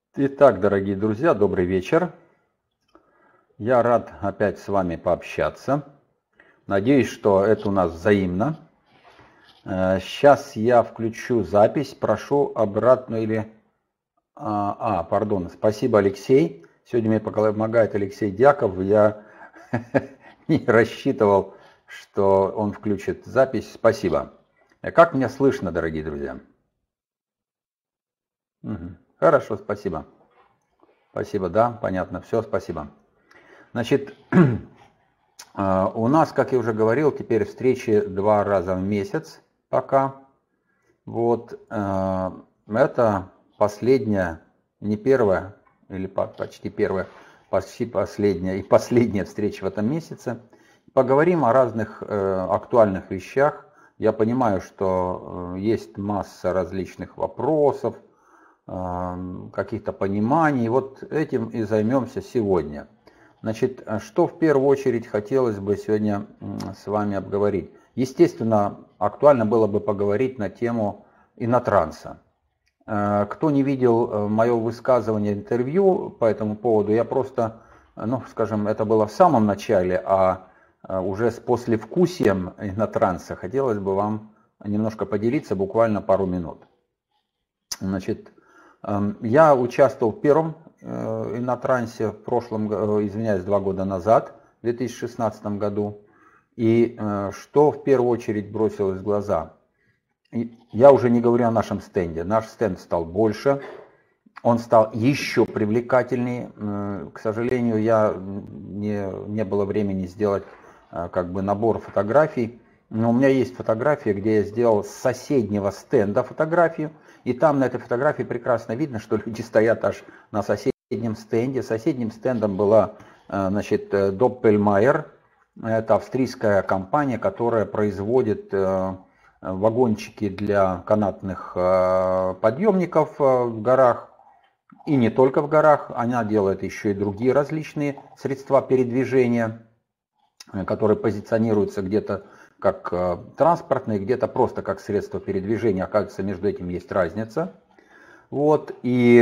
Итак, дорогие друзья, добрый вечер. Я рад опять с вами пообщаться. Надеюсь, что это у нас взаимно. Сейчас я включу запись, прошу обратно или... пардон, спасибо, Алексей. Сегодня мне помогает Алексей Дьяков. Я не рассчитывал, что он включит запись. Спасибо. Как меня слышно, дорогие друзья? Хорошо, спасибо. Спасибо, да, понятно, все, спасибо. Значит, у нас, как я уже говорил, теперь встречи 2 раза в месяц пока. Вот, это последняя, не первая, или почти первая, почти последняя и последняя встреча в этом месяце. Поговорим о разных актуальных вещах. Я понимаю, что есть масса различных вопросов, каких-то пониманий. Вот этим и займемся сегодня. Значит, что в первую очередь хотелось бы сегодня с вами обговорить? Естественно, актуально было бы поговорить на тему инотранса. Кто не видел мое высказывание, интервью по этому поводу, я просто, скажем, это было в самом начале, а уже с послевкусием инотранса хотелось бы вам немножко поделиться, буквально пару минут. Значит, я участвовал в первом инотрансе в прошлом, 2 года назад, в 2016 году. И что в первую очередь бросилось в глаза? Я уже не говорю о нашем стенде. Наш стенд стал больше, он стал еще привлекательнее. К сожалению, не было времени сделать набор фотографий. Но у меня есть фотография, где я сделал с соседнего стенда фотографию. И там на этой фотографии прекрасно видно, что люди стоят аж на соседнем стенде. Соседним стендом была, Doppelmayr. Это австрийская компания, которая производит вагончики для канатных подъемников в горах. И не только в горах. Она делает еще и другие различные средства передвижения, которые позиционируются где-то как транспортные, где-то просто как средство передвижения. Оказывается, между этим есть разница. Вот, и,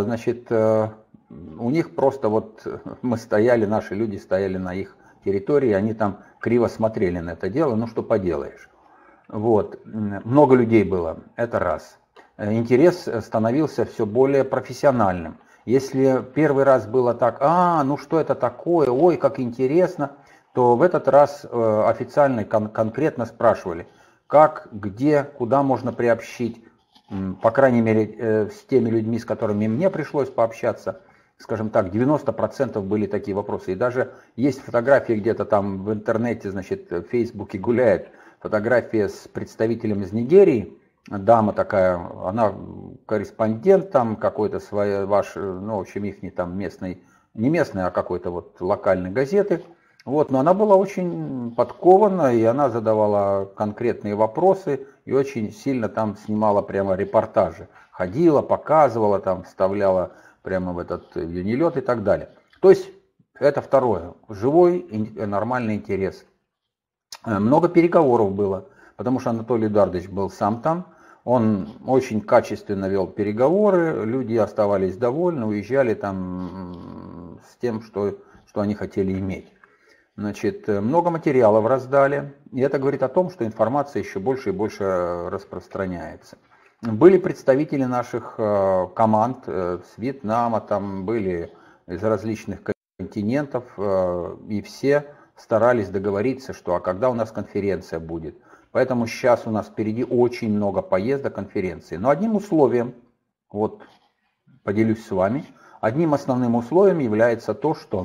у них просто мы стояли, наши люди стояли на их территории, они там криво смотрели на это дело, что поделаешь. Вот, много людей было, это раз. Интерес становился все более профессиональным. Если первый раз было так, что это такое, ой, как интересно, то в этот раз официально конкретно спрашивали, как, где, куда можно приобщить, по крайней мере, с теми людьми, с которыми мне пришлось пообщаться, скажем так, 90% были такие вопросы. И даже есть фотографии где-то там в интернете, в Фейсбуке гуляет фотография с представителем из Нигерии, дама такая, она корреспондент там какой-то своей, в общем, их там местной, не местной, а какой-то локальной газеты. Вот, но она была очень подкована, и она задавала конкретные вопросы, и очень сильно там снимала прямо репортажи. Ходила, показывала, там вставляла прямо в этот юнилет и так далее. То есть, это второе. Живой и нормальный интерес. Много переговоров было, потому что Анатолий Эдуардович был сам там. Он очень качественно вел переговоры, люди оставались довольны, уезжали там с тем, что они хотели иметь. Много материалов раздали, и это говорит о том, что информация еще больше и больше распространяется. Были представители наших команд с Вьетнама, там были из различных континентов, и все старались договориться, что когда у нас конференция будет. Поэтому сейчас у нас впереди очень много поездок, конференций. Но одним условием, поделюсь с вами, одним основным условием является то, что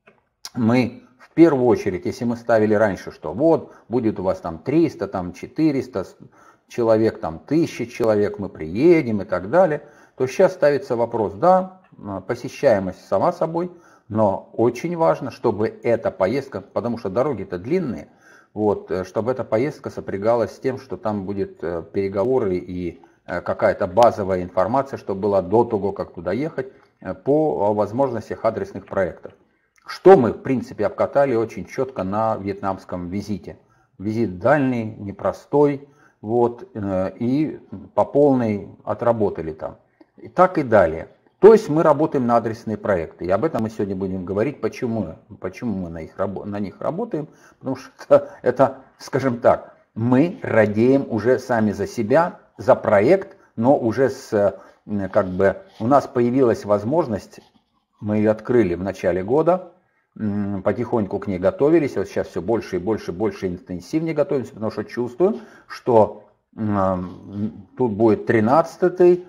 мы в первую очередь, если мы ставили раньше, что будет у вас там 300, там 400 человек, там 1000 человек, мы приедем и так далее, то сейчас ставится вопрос, да, посещаемость сама собой, но очень важно, чтобы эта поездка, потому что дороги-то длинные, чтобы эта поездка сопрягалась с тем, что там будет переговоры и какая-то базовая информация, чтобы была до того, как туда ехать, по возможностях адресных проектов. Что мы, в принципе, обкатали очень четко на вьетнамском визите. Визит дальний, непростой, и по полной отработали там. И так и далее. То есть мы работаем на адресные проекты. И об этом мы сегодня будем говорить, почему мы на них работаем. Потому что это, скажем так, мы радеем уже сами за себя, за проект, но уже у нас появилась возможность, мы ее открыли в начале года, потихоньку к ней готовились, вот сейчас все больше и больше интенсивнее готовимся, потому что чувствую, что тут будет 13-й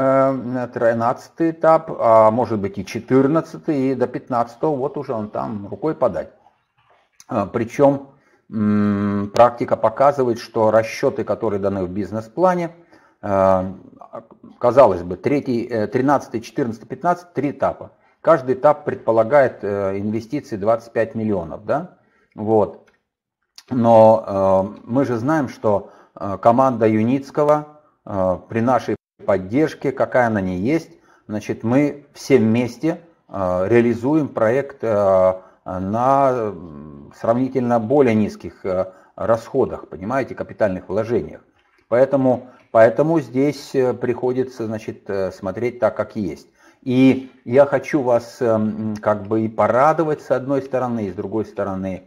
этап, а может быть и 14-й, и до 15-го, вот уже он там рукой подать. Причем практика показывает, что расчеты, которые даны в бизнес-плане, казалось бы, 13, 14, 15, 3 этапа. Каждый этап предполагает инвестиции 25 миллионов. Да? Вот. Но мы же знаем, что команда Юницкого при нашей поддержке, какая она не есть, значит, мы все вместе реализуем проект на сравнительно более низких расходах, понимаете, капитальных вложениях. Поэтому здесь приходится, значит, смотреть так, как есть. И я хочу вас как бы и порадовать с одной стороны, и с другой стороны,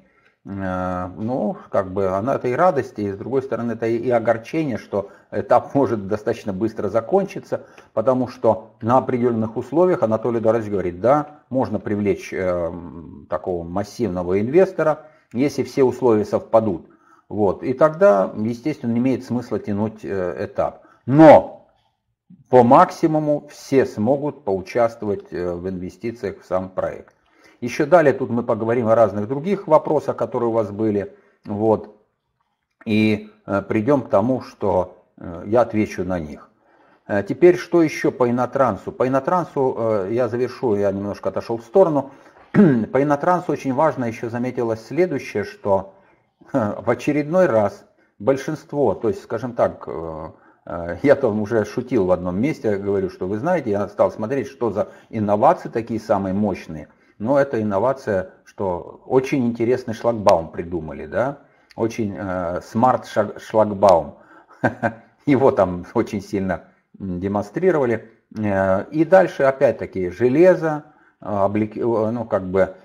ну, как бы это и радость, и с другой стороны это и огорчение, что этап может достаточно быстро закончиться, потому что на определенных условиях, Анатолий Эдуардович говорит, да, можно привлечь такого массивного инвестора, если все условия совпадут. Вот, и тогда, естественно, не имеет смысла тянуть этап. Но по максимуму все смогут поучаствовать в инвестициях в сам проект. Еще далее тут мы поговорим о разных других вопросах, которые у вас были. Вот, и придем к тому, что я отвечу на них. Теперь, что еще по Инотрансу? По Инотрансу я завершу, я немножко отошел в сторону. По Инотрансу очень важно еще заметилось следующее, что в очередной раз большинство, то есть, скажем так, я там уже шутил в одном месте, говорю, что вы знаете, я стал смотреть, что за инновации такие самые мощные. Но это инновация, что очень интересный шлагбаум придумали, да, очень смарт-шлагбаум. Его там очень сильно демонстрировали. И дальше опять-таки железо, ну как бы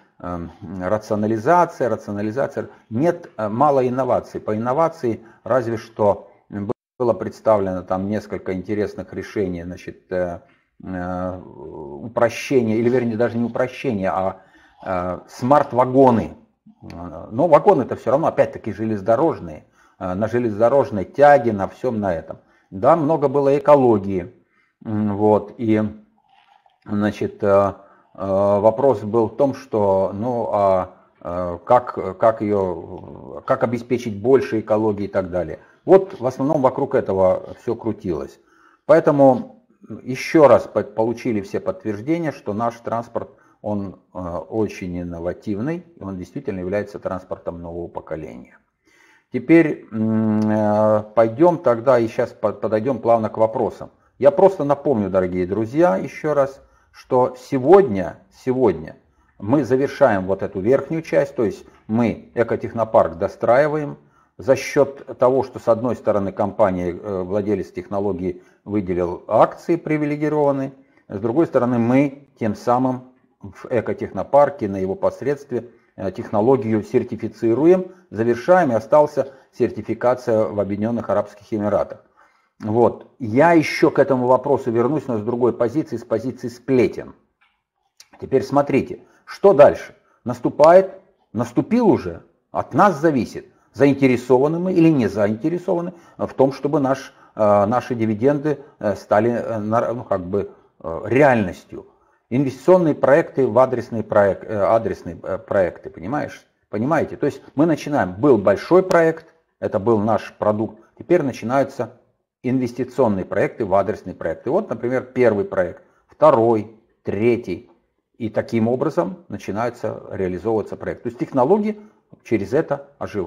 рационализация. Нет, мало инноваций. По инновации разве что было представлено там несколько интересных решений, значит, упрощение, или вернее даже не упрощение, а смарт-вагоны. Но вагоны это все равно опять-таки железнодорожные, на железнодорожной тяге, на всем на этом. Да, много было экологии. Вот, и значит, вопрос был в том, что как обеспечить больше экологии и так далее. Вот в основном вокруг этого все крутилось. Поэтому еще раз получили все подтверждения, что наш транспорт, он очень инновативный, и он действительно является транспортом нового поколения. Теперь пойдем тогда и сейчас подойдем плавно к вопросам. Я просто напомню, дорогие друзья, еще раз, что сегодня мы завершаем вот эту верхнюю часть, то есть мы экотехнопарк достраиваем за счет того, что с одной стороны компания, владелец технологии, выделил акции привилегированные, с другой стороны мы тем самым в экотехнопарке на его посредстве технологию сертифицируем, завершаем, и остался сертификация в Объединенных Арабских Эмиратах. Вот. Я еще к этому вопросу вернусь, но с другой позиции, с позиции сплетен. Теперь смотрите, что дальше? Наступил уже, от нас зависит, заинтересованы мы или не заинтересованы в том, чтобы наши дивиденды стали реальностью. Инвестиционные проекты в адресные проекты, понимаете? То есть мы начинаем, был большой проект, это был наш продукт, теперь начинаются инвестиционные проекты в адресные проекты. Вот, например, первый проект, второй, третий. И таким образом начинается реализовываться проект. То есть технологии через это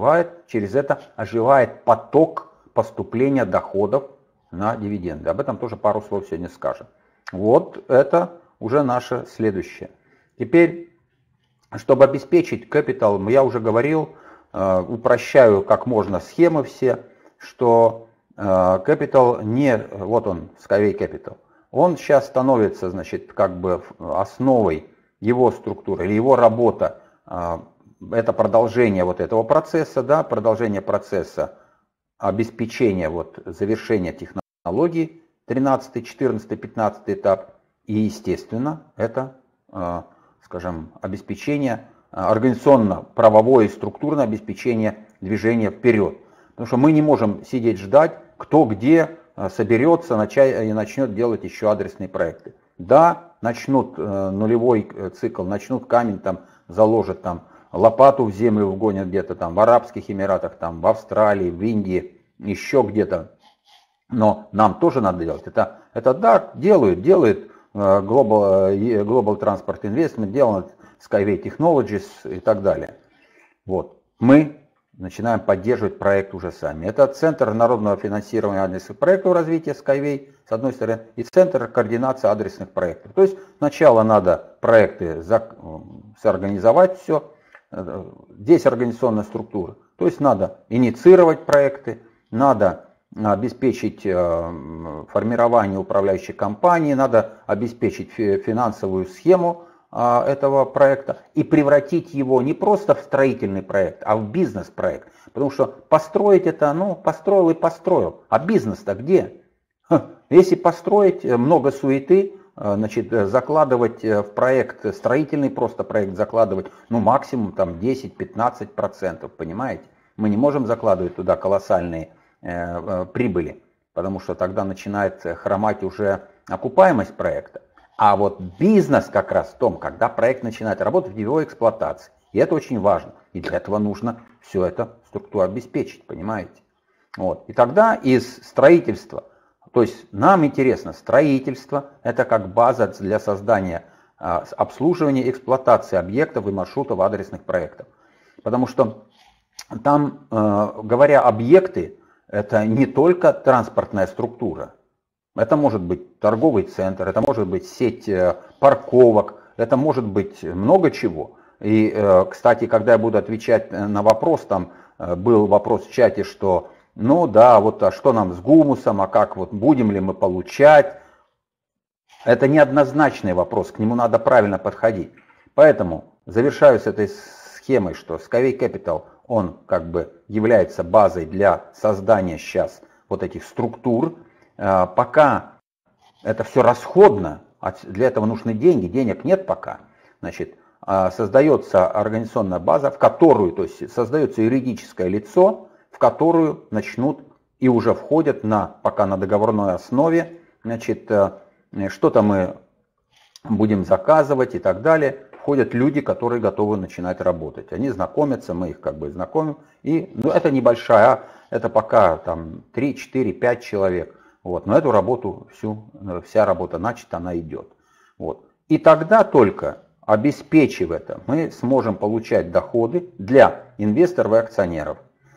оживает поток поступления доходов на дивиденды. Об этом тоже пару слов сегодня скажем. Вот это уже наше следующее. Теперь, чтобы обеспечить капитал, я уже говорил, упрощаю как можно схемы все, что капитал не, вот он, Skyway Capital, он сейчас становится, значит, как бы основой его структуры или его работа. Это продолжение вот этого процесса, да, продолжение процесса обеспечения вот завершения технологий, 13, 14, 15 этап. И, естественно, это, скажем, обеспечение, организационно-правовое и структурное обеспечение движения вперед. Потому что мы не можем сидеть ждать, кто где соберется и начнет делать еще адресные проекты. Да, начнут нулевой цикл, начнут камень там заложат, там лопату в землю вгонят где-то там в Арабских Эмиратах, там в Австралии, в Индии, еще где-то. Но нам тоже надо делать. Это да, делает Global Transport Investment, делает Skyway Technologies и так далее. Вот. Мы начинаем поддерживать проект уже сами. Это Центр народного финансирования адресных проектов развития Skyway, с одной стороны, и Центр координации адресных проектов. То есть сначала надо проекты соорганизовать все. Здесь организационная структура. То есть надо инициировать проекты, надо обеспечить формирование управляющей компании, надо обеспечить финансовую схему этого проекта и превратить его не просто в строительный проект, а в бизнес-проект. Потому что построить это, построил и построил. А бизнес-то где? Если построить, много суеты, значит, закладывать в проект, строительный просто проект закладывать, максимум там 10-15%, понимаете? Мы не можем закладывать туда колоссальные прибыли, потому что тогда начинает хромать уже окупаемость проекта. А вот бизнес как раз в том, когда проект начинает работать в его эксплуатации. И это очень важно. И для этого нужно все это структуру обеспечить, понимаете? Вот. И тогда из строительства, то есть нам интересно, строительство это как база для создания обслуживания и эксплуатации объектов и маршрутов адресных проектов. Потому что там, говоря объекты, это не только транспортная структура. Это может быть торговый центр, это может быть сеть парковок, это может быть много чего. И, кстати, когда я буду отвечать на вопрос, там был вопрос в чате, что а что нам с гумусом, а как будем ли мы получать. Это неоднозначный вопрос, к нему надо правильно подходить. Поэтому завершаю с этой схемой, что Skyway Capital, он как бы является базой для создания сейчас вот этих структур. Пока это все расходно, для этого нужны деньги, денег нет пока. Значит, создается организационная база, в которую, то есть создается юридическое лицо, в которую начнут и уже входят пока на договорной основе, значит, что-то мы будем заказывать и так далее. Входят люди, которые готовы начинать работать. Они знакомятся, мы их как бы знакомим. И это небольшая, это пока там 3, 4, 5 человек. Вот. Но эту работу, вся работа начата, она идет. Вот. И тогда только, обеспечив это, мы сможем получать доходы для инвесторов и акционеров.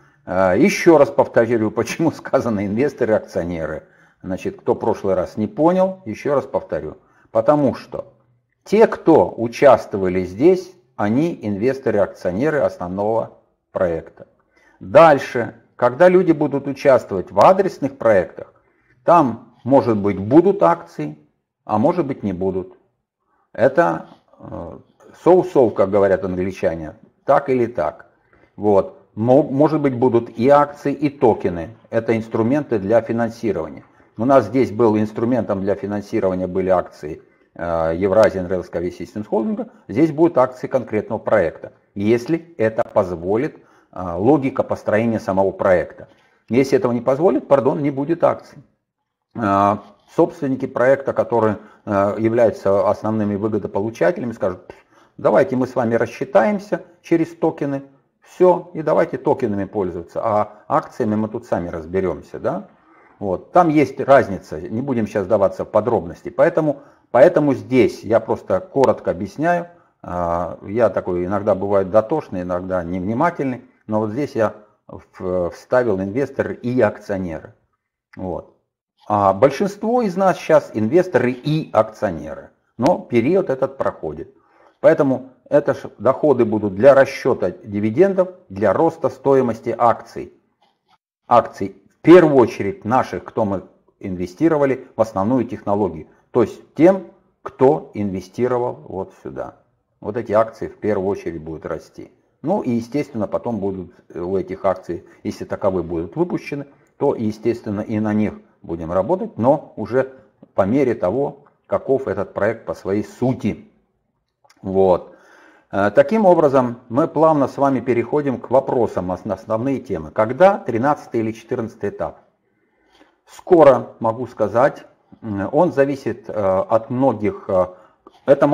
Еще раз повторю, почему сказано инвесторы и акционеры. Значит, кто в прошлый раз не понял, еще раз повторю. Потому что те, кто участвовали здесь, они инвесторы и акционеры основного проекта. Дальше, когда люди будут участвовать в адресных проектах, там, может быть, будут акции, а может быть, не будут. Это so-so, как говорят англичане, так или так. Вот. Может быть, будут и акции, и токены. Это инструменты для финансирования. У нас здесь был инструментом для финансирования были акции Eurasian Rail Skyway Systems Holding. Здесь будут акции конкретного проекта, если это позволит логика построения самого проекта. Если этого не позволит, не будет акций. Собственники проекта, которые являются основными выгодополучателями, скажут: давайте мы с вами рассчитаемся через токены, все, и давайте токенами пользоваться, а акциями мы тут сами разберемся. Да? Вот. Там есть разница, не будем сейчас вдаваться в подробности, поэтому здесь я просто коротко объясняю. Я такой иногда бываю дотошный, иногда невнимательный, но вот здесь я вставил инвесторы и акционеры. Вот. А большинство из нас сейчас инвесторы и акционеры, но период этот проходит. Поэтому это доходы будут для расчета дивидендов, для роста стоимости акций. Акций в первую очередь наших, кто мы инвестировали в основную технологию. То есть тем, кто инвестировал вот сюда. Вот эти акции в первую очередь будут расти. Ну и естественно потом будут у этих акций, если таковые будут выпущены, то естественно и на них будем работать, но уже по мере того, каков этот проект по своей сути. Вот. Таким образом, мы плавно с вами переходим к вопросам на основные темы. Когда 13 или 14 этап? Скоро, могу сказать, он зависит от многих. Это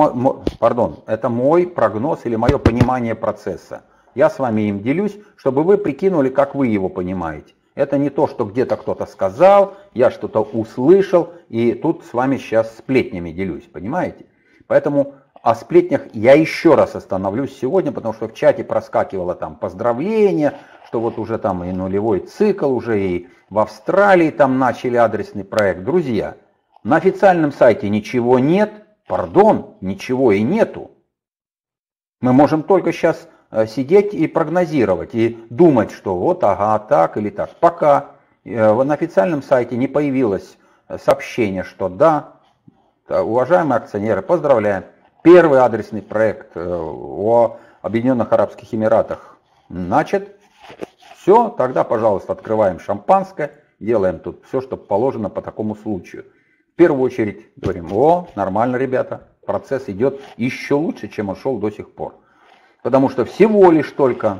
мой прогноз или мое понимание процесса. Я с вами им делюсь, чтобы вы прикинули, как вы его понимаете. Это не то, что где-то кто-то сказал, я что-то услышал, и тут с вами сейчас сплетнями делюсь, понимаете? Поэтому о сплетнях я еще раз остановлюсь сегодня, потому что в чате проскакивало там поздравления, что вот уже там и нулевой цикл, уже и в Австралии там начали адресный проект. Друзья, на официальном сайте ничего нет, ничего и нету. Мы можем только сейчас сидеть и прогнозировать, и думать, что вот ага, так или так. Пока на официальном сайте не появилось сообщение, что да, уважаемые акционеры, поздравляем. Первый адресный проект о Объединенных Арабских Эмиратах начат. Все, тогда, пожалуйста, открываем шампанское, делаем тут все, что положено по такому случаю. В первую очередь говорим, нормально, ребята, процесс идет еще лучше, чем он шел до сих пор. Потому что всего лишь только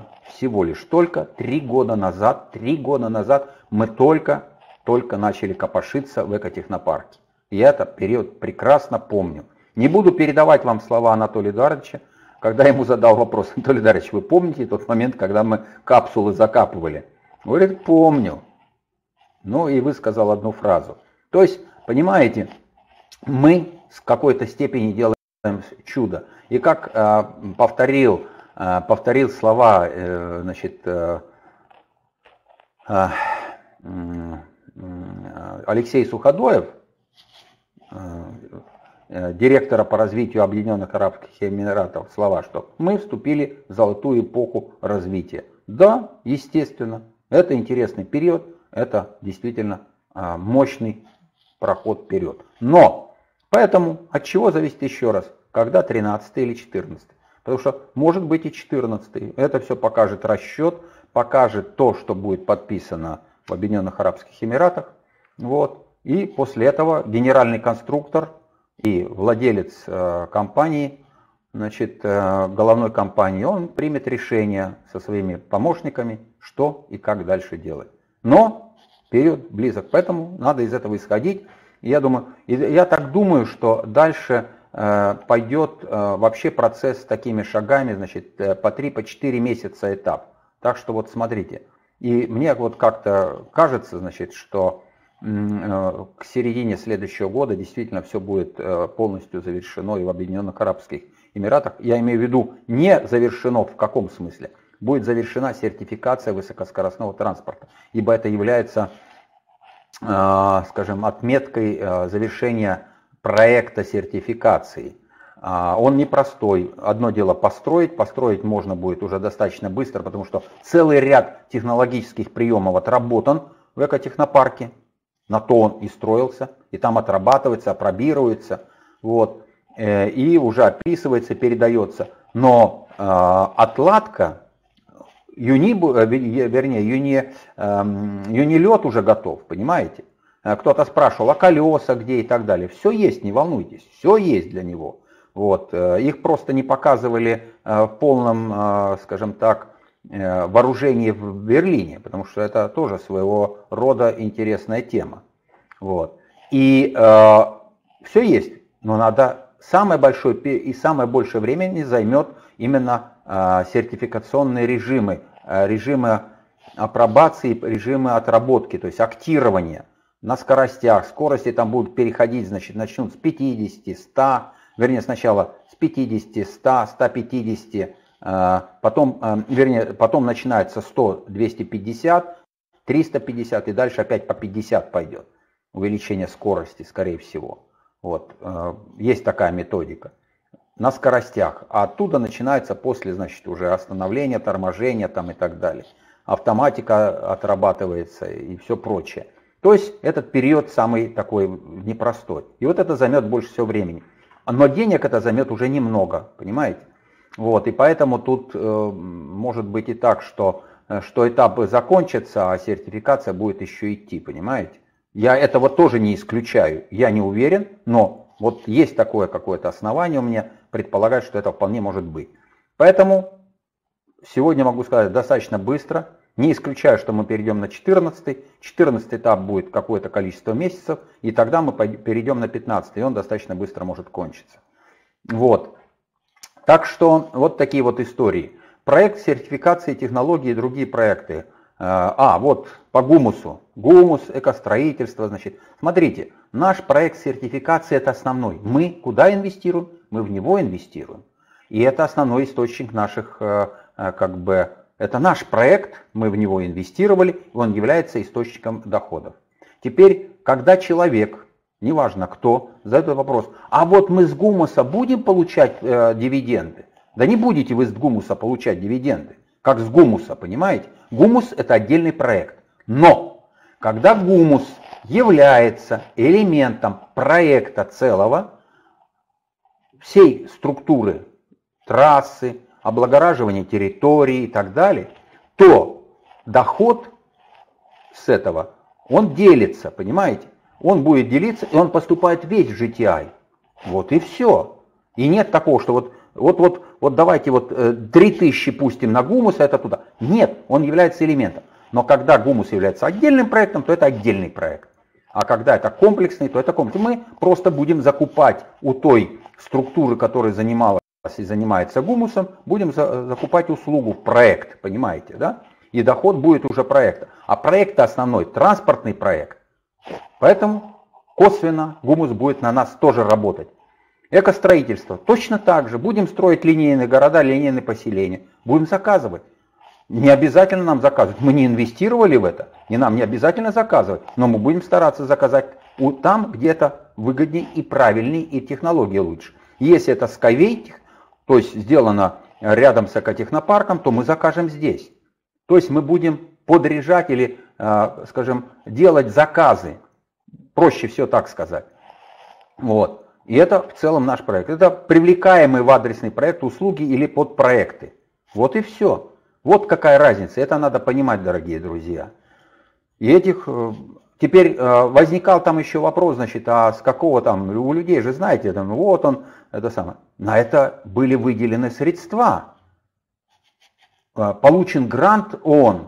3 года назад мы только начали копошиться в экотехнопарке. И я этот период прекрасно помню. Не буду передавать вам слова Анатолия Эдуардовича, когда ему задал вопрос: Анатолий Эдуардович, вы помните тот момент, когда мы капсулы закапывали? Говорит, помню. Ну и высказал одну фразу. То есть, понимаете, мы в какой-то степени делаем чудо. И как повторил слова Алексей Суходоев, директора по развитию Объединенных Арабских Эмиратов, слова, что мы вступили в золотую эпоху развития. Да, естественно, это интересный период, это действительно мощный проход вперед. Но, поэтому от чего зависит еще раз, когда 13 или 14? Потому что может быть и 14. Это все покажет расчет, покажет то, что будет подписано в Объединенных Арабских Эмиратах. Вот. И после этого генеральный конструктор и владелец компании, головной компании, он примет решение со своими помощниками, что и как дальше делать. Но период близок, поэтому надо из этого исходить. И я так думаю, что дальше пойдет вообще процесс с такими шагами, по 3-4 месяца этап. Так что вот смотрите. И мне вот как-то кажется, что к середине следующего года действительно все будет полностью завершено и в Объединенных Арабских Эмиратах. Я имею в виду не завершено в каком смысле. Будет завершена сертификация высокоскоростного транспорта, ибо это является, скажем, отметкой завершения проекта сертификации. Он непростой. Одно дело построить можно будет уже достаточно быстро, потому что целый ряд технологических приемов отработан в экотехнопарке. На то он и строился, и там отрабатывается, апробируется, вот, и уже описывается, передается. Но отладка, юнилет уже готов, понимаете? Кто-то спрашивал, а колеса где и так далее. Все есть, не волнуйтесь, все есть для него. Вот. Их просто не показывали в полном, скажем так, вооружении в Берлине, потому что это тоже своего рода интересная тема. Вот. И все есть, но надо самое большое времени займет именно сертификационные режимы апробации, режимы отработки, то есть актирования на скоростях. Скорости там будут переходить, начнут с 50, 100, вернее сначала с 50, 100, 150, потом начинается 100, 250, 350 и дальше опять по 50 пойдет. Увеличение скорости, скорее всего. Вот. Есть такая методика. На скоростях. А оттуда начинается после, уже остановления, торможения там и так далее. Автоматика отрабатывается и все прочее. То есть этот период самый такой непростой. И вот это займет больше всего времени. Но денег это займет уже немного, понимаете? Вот, и поэтому тут может быть и так, что этап закончится, а сертификация будет еще идти, понимаете? Я этого тоже не исключаю, я не уверен, но вот есть такое какое-то основание у меня предполагать, что это вполне может быть. Поэтому сегодня могу сказать достаточно быстро, не исключаю, что мы перейдем на 14-й. 14-й этап будет какое-то количество месяцев, и тогда мы перейдем на 15-й, и он достаточно быстро может кончиться. Вот. Так что вот такие вот истории. Проект сертификации технологий и другие проекты. Вот по гумусу. Гумус, экостроительство, значит. Смотрите, наш проект сертификации это основной. Мы куда инвестируем? Мы в него инвестируем. И это основной источник наших, это наш проект, мы в него инвестировали, и он является источником доходов. Теперь, когда человек, неважно кто, задает вопрос, а вот мы с гумуса будем получать дивиденды? Да не будете вы с гумуса получать дивиденды, как с гумуса, понимаете? Гумус это отдельный проект. Но, когда гумус является элементом проекта целого, всей структуры, трассы, облагораживания территории и так далее, то доход с этого, он делится, понимаете? Он будет делиться, и он поступает весь в GTI. Вот и все. И нет такого, что вот давайте 3000 пустим на гумус, а это туда. Нет, он является элементом. Но когда гумус является отдельным проектом, то это отдельный проект. А когда это комплексный, то это комплексный. Мы просто будем закупать у той структуры, которая занималась и занимается гумусом, будем закупать услугу, проект, понимаете, да? И доход будет уже проекта. А проект основной, транспортный проект. Поэтому косвенно гумус будет на нас тоже работать. Экостроительство. Точно так же. Будем строить линейные города, линейные поселения. Будем заказывать. Не обязательно нам заказывать. Мы не инвестировали в это. И нам не обязательно заказывать. Но мы будем стараться заказать там, где это выгоднее и правильнее, и технология лучше. Если это Skyway, то есть сделано рядом с экотехнопарком, то мы закажем здесь. То есть мы будем подряжать или, скажем, делать заказы. Проще все так сказать. Вот. И это в целом наш проект. Это привлекаемый в адресный проект услуги или подпроекты. Вот и все. Вот какая разница. Это надо понимать, дорогие друзья. И теперь возникал там еще вопрос, значит, а с какого там, у людей же знаете, там, вот он, это самое. На это были выделены средства. Получен грант ООН.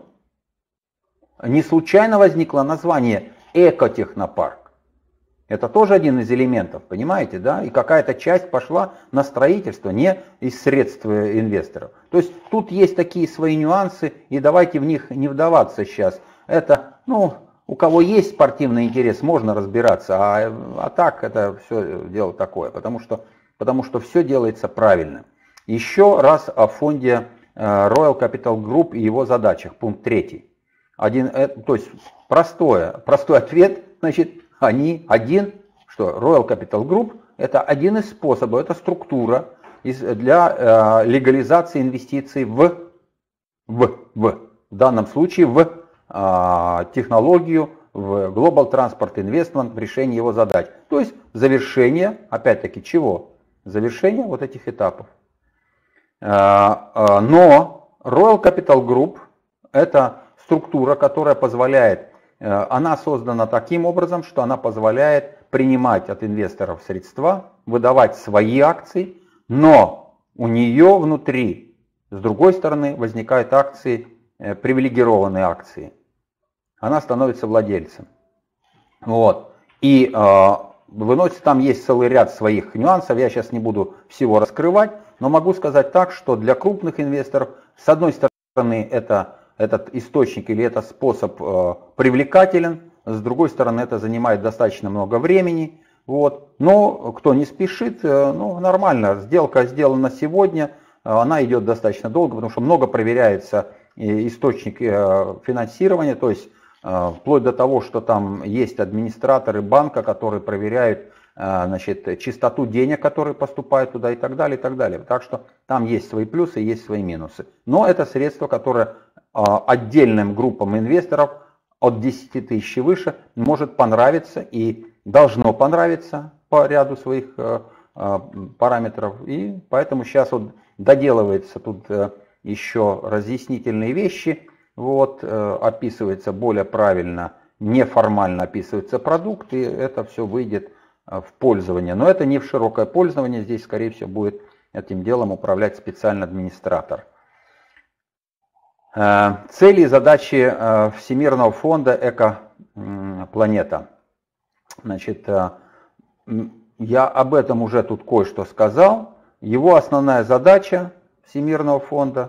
Не случайно возникло название экотехнопарк. Это тоже один из элементов, понимаете, да? И какая-то часть пошла на строительство, не из средств инвесторов. То есть тут есть такие свои нюансы, и давайте в них не вдаваться сейчас. Это, у кого есть спортивный интерес, можно разбираться, а так это все дело такое, потому что все делается правильно. Еще раз о фонде Royal Capital Group и его задачах, пункт 3. То есть простой ответ, значит, Royal Capital Group это один из способов, это структура для легализации инвестиций в данном случае в технологию, в Global Transport Investment, в решении его задач. То есть завершение, опять-таки, чего? Завершение вот этих этапов. Но Royal Capital Group это структура, которая позволяет, она создана таким образом, что она позволяет принимать от инвесторов средства, выдавать свои акции, но у нее внутри, с другой стороны, возникают акции, привилегированные акции. Она становится владельцем. Вот. И выносит, там есть целый ряд своих нюансов, я сейчас не буду всего раскрывать, но могу сказать так, что для крупных инвесторов, с одной стороны, этот источник или этот способ привлекателен, с другой стороны, это занимает достаточно много времени. Вот. Но кто не спешит, нормально, сделка сделана сегодня, она идет достаточно долго, потому что много проверяется источник финансирования, то есть вплоть до того, что там есть администраторы банка, которые проверяют чистоту денег, которые поступают туда и так далее, и так далее. Так что там есть свои плюсы, есть свои минусы. Но это средство, которое отдельным группам инвесторов от 10 тысяч и выше может понравиться и должно понравиться по ряду своих параметров. И поэтому сейчас вот доделывается тут еще разъяснительные вещи. Вот, описывается более правильно, неформально описывается продукт, и это все выйдет в пользование. Но это не в широкое пользование, здесь, скорее всего, будет этим делом управлять специальный администратор. Цели и задачи Всемирного фонда «Экопланета». Значит, я об этом уже тут кое-что сказал. Его основная задача Всемирного фонда,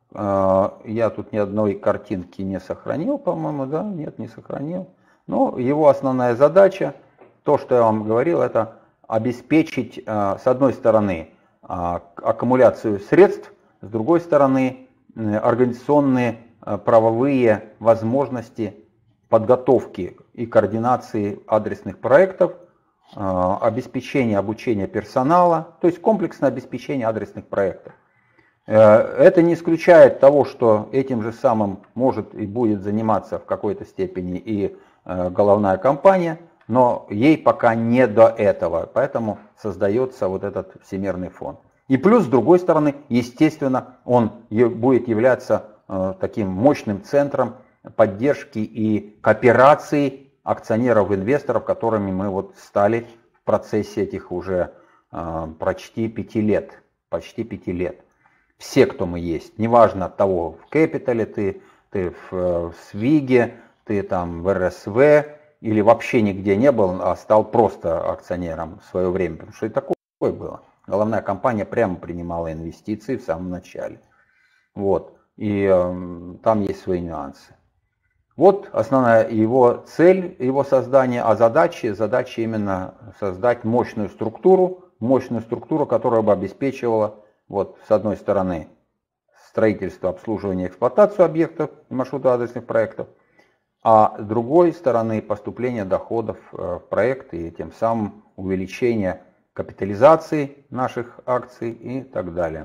я тут ни одной картинки не сохранил, по-моему, да? Нет, не сохранил. Но его основная задача, то, что я вам говорил, это обеспечить, с одной стороны, аккумуляцию средств, с другой стороны, организационные правовые возможности подготовки и координации адресных проектов, обеспечение обучения персонала, то есть комплексное обеспечение адресных проектов. Это не исключает того, что этим же самым может и будет заниматься в какой-то степени и головная компания, но ей пока не до этого, поэтому создается вот этот Всемирный фонд. И плюс, с другой стороны, естественно, он будет являться таким мощным центром поддержки и кооперации акционеров-инвесторов, которыми мы вот стали в процессе этих уже почти 5 лет. Почти 5 лет. Все, кто мы есть, неважно от того, в Кэпитале ты в Свиге, ты там в РСВ или вообще нигде не был, а стал просто акционером в свое время, потому что и такое было. Головная компания прямо принимала инвестиции в самом начале. Вот. И там есть свои нюансы. Вот основная его цель, его создания, а задача именно создать мощную структуру, которая бы обеспечивала, вот, с одной стороны, строительство, обслуживание, эксплуатацию объектов и маршрутно-адресных проектов, а с другой стороны, поступление доходов в проект и тем самым увеличение капитализации наших акций и так далее.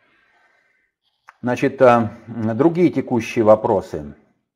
Значит, другие текущие вопросы.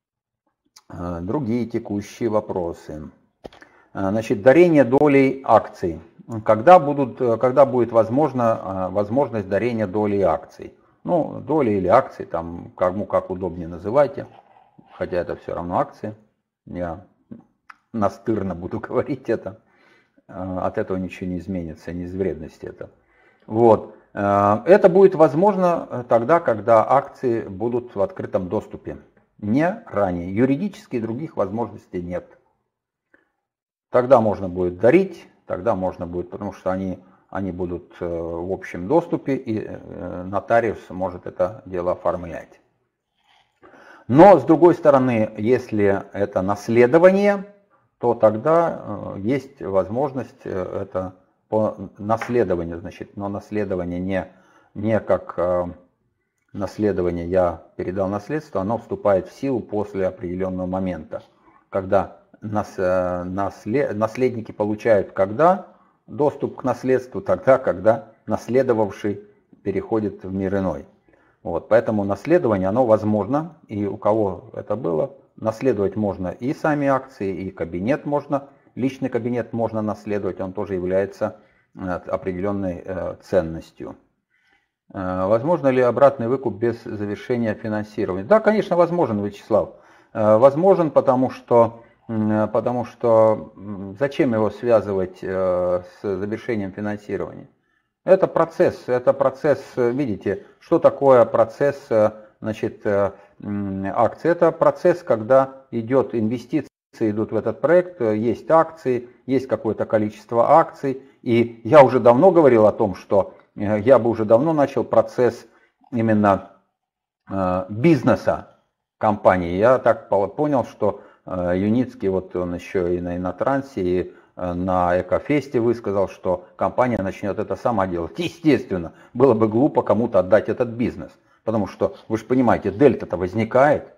Значит, дарение долей акций. Когда будет возможность дарения долей акций? Ну, доли или акции, там, кому как удобнее называйте, хотя это все равно акции. Я настырно буду говорить это. От этого ничего не изменится, не из вредности это. Вот. Это будет возможно тогда, когда акции будут в открытом доступе. Не ранее. Юридически других возможностей нет. Тогда можно будет дарить, тогда можно будет, потому что они будут в общем доступе, и нотариус может это дело оформлять. Но, с другой стороны, если это наследование, то тогда есть возможность это по наследованию, значит, но наследование не как наследование я передал наследство, оно вступает в силу после определенного момента, когда наследники получают когда доступ к наследству, тогда, когда наследовавший переходит в мир иной. Вот, поэтому наследование, оно возможно, и у кого это было, наследовать можно и сами акции, и кабинет можно, личный кабинет можно наследовать, он тоже является определенной ценностью. Возможно ли обратный выкуп без завершения финансирования? Да, конечно, возможен, Вячеслав. Возможен, потому что зачем его связывать с завершением финансирования? Это процесс, видите, что такое процесс, значит, акций? Это процесс, когда идет инвестиции, идут в этот проект, есть акции, есть какое-то количество акций. И я уже давно говорил о том, что я бы уже давно начал процесс именно бизнеса компании. Я так понял, что Юницкий, вот он еще и на Инотрансе, и на Экофесте высказал, что компания начнет это сама делать. Естественно, было бы глупо кому-то отдать этот бизнес, потому что, вы же понимаете, дельта-то возникает.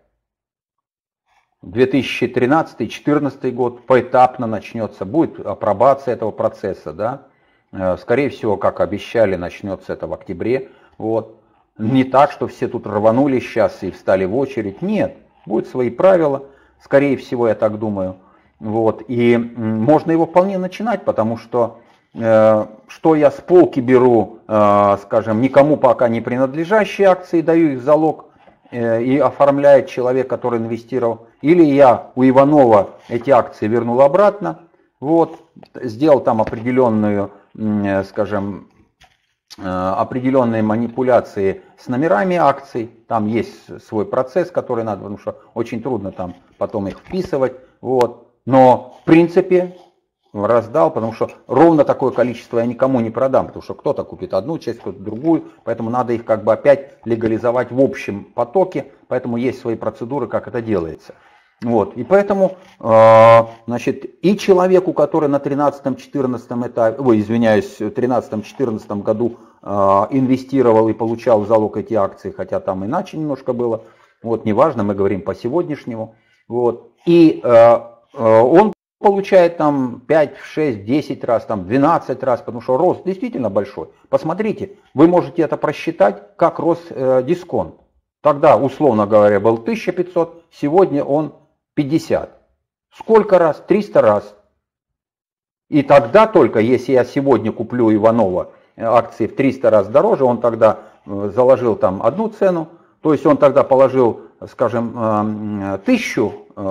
2013-2014 год поэтапно начнется, будет апробация этого процесса, да. Скорее всего, как обещали, начнется это в октябре. Вот. Не так, что все тут рванули сейчас и встали в очередь. Нет, будут свои правила, скорее всего, я так думаю. Вот. И можно его вполне начинать, потому что что я с полки беру, скажем, никому пока не принадлежащие акции, даю их в залог и оформляет человек, который инвестировал, или я у Иванова эти акции вернул обратно, вот, сделал там определенную, скажем, определенные манипуляции с номерами акций, там есть свой процесс, который надо, потому что очень трудно там потом их вписывать, вот, но в принципе раздал, потому что ровно такое количество я никому не продам, потому что кто-то купит одну часть, кто-то другую, поэтому надо их как бы опять легализовать в общем потоке, поэтому есть свои процедуры, как это делается. Вот, и поэтому, значит, и человеку, который на 13-14 этапе, ой, извиняюсь, 13-14 году инвестировал и получал в залог эти акции, хотя там иначе немножко было, вот, неважно, мы говорим по сегодняшнему, вот, и он получает там 5, 6, 10 раз, там 12 раз, потому что рост действительно большой. Посмотрите, вы можете это просчитать, как рос дисконт. Тогда, условно говоря, был 1500, сегодня он 50. Сколько раз? 300 раз. И тогда только, если я сегодня куплю Иванова акции в 300 раз дороже, он тогда заложил там одну цену, то есть он тогда положил, скажем, 1000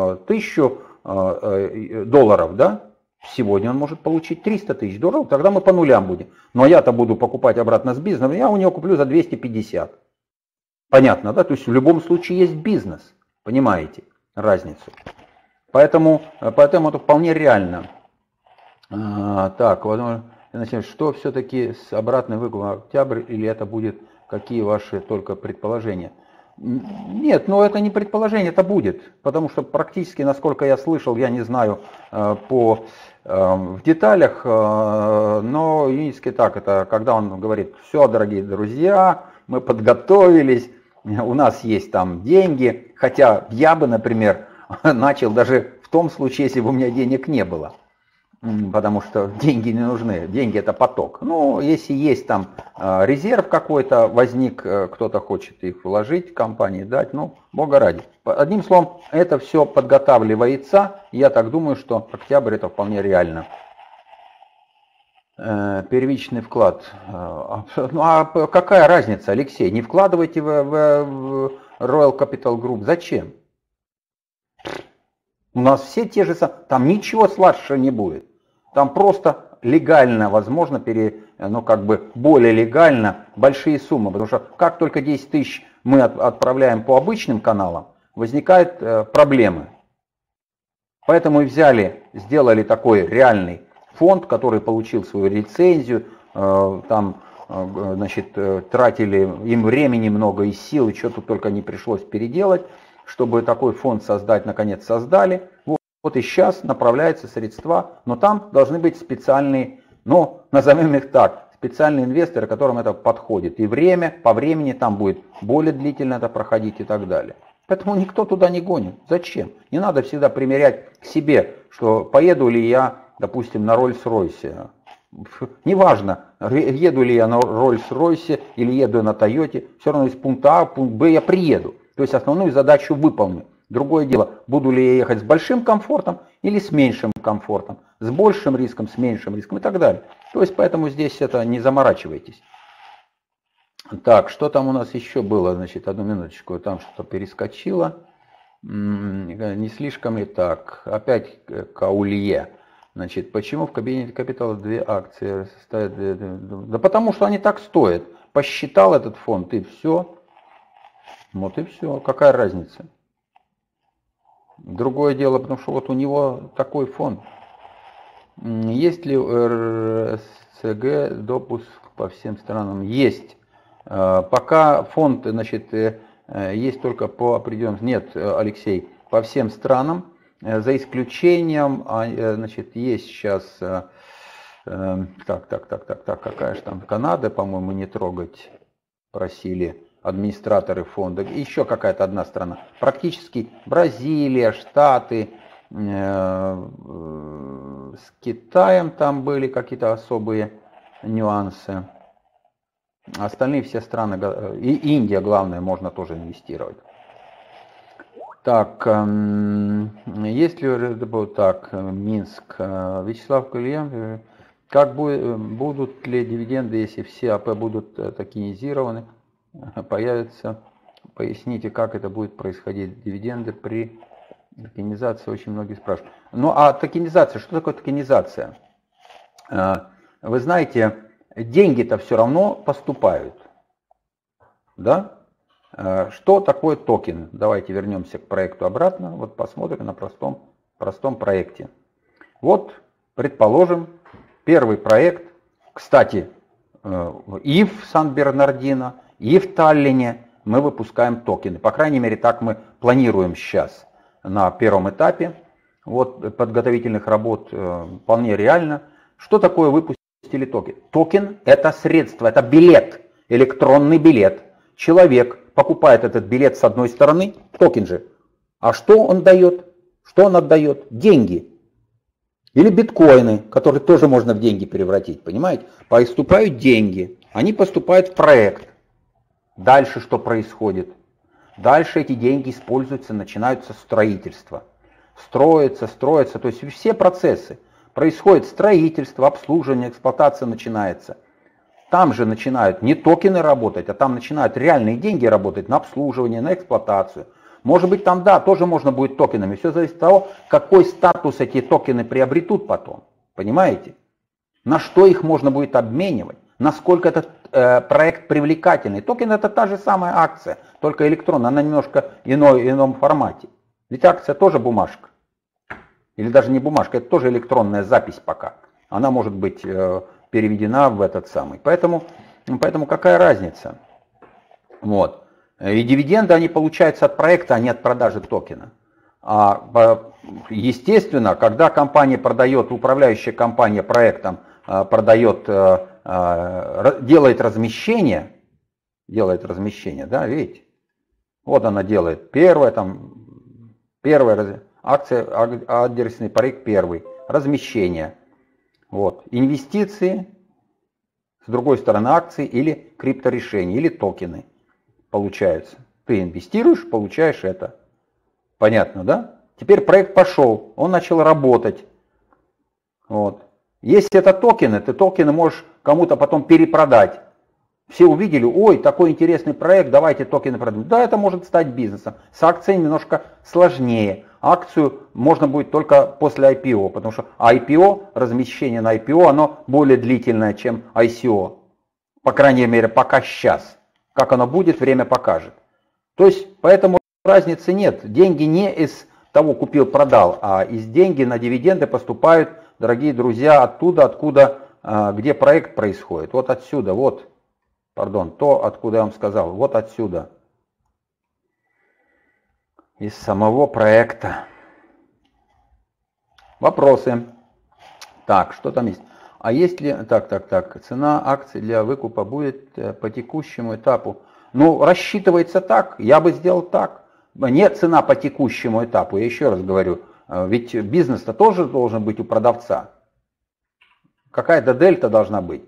долларов, да? Сегодня он может получить 300 тысяч долларов, тогда мы по нулям будем. Но я-то буду покупать обратно с бизнесом, я у него куплю за 250. Понятно, да? То есть в любом случае есть бизнес, понимаете разницу. Поэтому это вполне реально. Так, значит, что все-таки с обратной выкупом октябрь, или это будет, какие ваши только предположения? Нет, но это не предположение, это будет, потому что практически, насколько я слышал, я не знаю в деталях, но юридически так, это когда он говорит: все, дорогие друзья, мы подготовились, у нас есть там деньги, хотя я бы, например, начал даже в том случае, если бы у меня денег не было. Потому что деньги не нужны, деньги это поток. Ну, если есть там резерв какой-то, возник, кто-то хочет их вложить в компании, дать, ну, бога ради. Одним словом, это все подготавливается, я так думаю, что октябрь это вполне реально. Первичный вклад. Ну, а какая разница, Алексей? Не вкладывайте в Royal Capital Group. Зачем? У нас все те же самые, там ничего сладше не будет. Там просто легально, возможно, более легально большие суммы. Потому что как только 10 тысяч мы отправляем по обычным каналам, возникают проблемы. Поэтому и сделали такой реальный фонд, который получил свою лицензию. Там, значит, тратили им времени много и сил, и что тут только не пришлось переделать, чтобы такой фонд создать, наконец создали. Вот и сейчас направляются средства, но там должны быть специальные, ну, назовем их так, специальные инвесторы, которым это подходит. И по времени там будет более длительно это проходить и так далее. Поэтому никто туда не гонит. Зачем? Не надо всегда примерять к себе, что поеду ли я, допустим, на Роллс-Ройсе. Неважно, еду ли я на Роллс-Ройсе или еду на Тойоте, все равно из пункта А в пункт Б я приеду. То есть основную задачу выполню. Другое дело, буду ли я ехать с большим комфортом или с меньшим комфортом, с большим риском, с меньшим риском и так далее. То есть поэтому здесь это не заморачивайтесь. Так, что там у нас еще было? Значит, одну минуточку, там что-то перескочило. Не слишком ли так? Опять Каулье. Значит, почему в кабинете капитала 2 акции стоят? Да потому что они так стоят. Посчитал этот фонд и все. Вот и все. Какая разница? Другое дело, потому что вот у него такой фонд. Есть ли у РСЦГ допуск по всем странам? Есть. Пока фонд, значит, есть только по определенным... Нет, Алексей, по всем странам, за исключением, значит, есть сейчас... какая же там? Канада, по-моему, не трогать просили администраторы фонда, еще какая-то одна страна, практически Бразилия, Штаты, с Китаем там были какие-то особые нюансы, остальные все страны, и Индия, главное, можно тоже инвестировать. Так, если так, Минск, Вячеслав Кулиев, как будут ли дивиденды, если все АП будут токенизированы, появятся, поясните, как это будет происходить, дивиденды при токенизации, очень многие спрашивают. Ну а токенизация, что такое токенизация? Вы знаете, деньги-то все равно поступают, да? Что такое токен? Давайте вернемся к проекту обратно. Вот посмотрим на простом проекте. Вот, предположим, первый проект. Кстати, и в Сан-Бернардино, и в Таллине мы выпускаем токены. По крайней мере, так мы планируем сейчас на первом этапе. Вот, подготовительных работ вполне реально. Что такое выпустили токен? Токен – это средство, это билет, электронный билет. Человек покупает этот билет с одной стороны, токен же. А что он дает? Что он отдает? Деньги. Или биткоины, которые тоже можно в деньги превратить, понимаете? Поступают деньги, они поступают в проект. Дальше что происходит? Дальше эти деньги используются, начинается строительство. Строится, то есть все процессы. Происходит строительство, обслуживание, эксплуатация начинается. Там же начинают не токены работать, а там начинают реальные деньги работать на обслуживание, на эксплуатацию. Может быть там, да, тоже можно будет токенами. Все зависит от того, какой статус эти токены приобретут потом. Понимаете? На что их можно будет обменивать, насколько этот проект привлекательный. Токен это та же самая акция, только электронная, она немножко ином формате. Ведь акция тоже бумажка. Или даже не бумажка, это тоже электронная запись пока. Она может быть переведена в этот самый. Поэтому какая разница? Вот. И дивиденды они получаются от проекта, а не от продажи токена. Естественно, когда компания продает, управляющая компания проектом продает, делает размещение, да, видите? Вот она делает первая акция, адресный проект первый, размещение. Вот. Инвестиции, с другой стороны акции или крипторешения, или токены получаются. Ты инвестируешь, получаешь это. Понятно, да? Теперь проект пошел, он начал работать. Вот. Если это токены, ты токены можешь кому-то потом перепродать. Все увидели, ой, такой интересный проект, давайте токены продадим. Да, это может стать бизнесом. С акцией немножко сложнее. Акцию можно будет только после IPO, потому что IPO, размещение на IPO, оно более длительное, чем ICO. По крайней мере, пока сейчас. Как оно будет, время покажет. То есть, поэтому разницы нет. Деньги не из того купил-продал, а из деньги на дивиденды поступают, дорогие друзья, оттуда, где проект происходит. Вот отсюда, вот. Пардон, то, откуда я вам сказал, вот отсюда. Из самого проекта. Вопросы. Так, что там есть? А если, так, цена акций для выкупа будет по текущему этапу? Ну, рассчитывается так, я бы сделал так. Нет, цена по текущему этапу, я еще раз говорю, ведь бизнес-то тоже должен быть у продавца. Какая-то дельта должна быть.